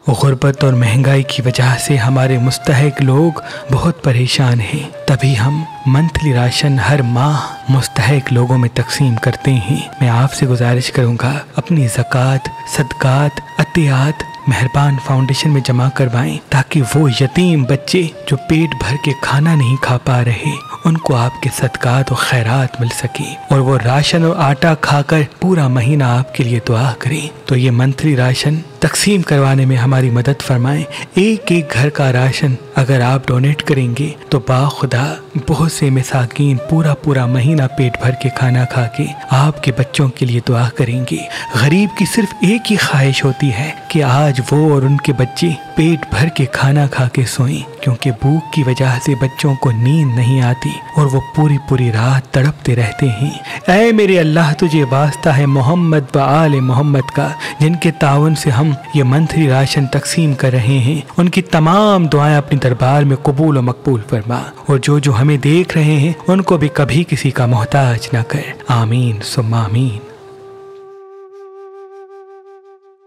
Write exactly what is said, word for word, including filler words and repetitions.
गुर्बत और महंगाई की वजह से हमारे मुस्तहिक लोग बहुत परेशान हैं। तभी हम मंथली राशन हर माह मुस्तहिक लोगों में तकसीम करते हैं। मैं आपसे गुजारिश करूंगा अपनी ज़कात, सदकात, अतियात मेहरबान फाउंडेशन में जमा करवाएं, ताकि वो यतीम बच्चे जो पेट भर के खाना नहीं खा पा रहे उनको आपके सदकात और खैरात मिल सके और वो राशन और आटा खाकर पूरा महीना आपके लिए दुआ करें। तो ये मंथली राशन तकसीम करवाने में हमारी मदद फरमाएं। एक एक घर का राशन अगर आप डोनेट करेंगे तो बाखुदा बहुत से मसाकीन पूरा पूरा महीना पेट भर के खाना खा के आपके बच्चों के लिए दुआ करेंगे। गरीब की सिर्फ एक ही ख्वाहिश होती है कि आज वो और उनके बच्चे पेट भर के खाना खा के सोएं, क्योंकि भूख की वजह से बच्चों को नींद नहीं आती और वो पूरी पूरी रात तड़पते रहते हैं। ऐ मेरे अल्लाह, तुझे वास्ता है मोहम्मद व आले मोहम्मद का, जिनके ताउन से हम ये मंथली राशन तकसीम कर रहे हैं। उनकी तमाम दुआएं अपने दरबार में कबूल और मकबूल फरमा, और जो जो हमें देख रहे हैं उनको भी कभी किसी का मोहताज न कर। आमीन सुम्मा आमीन।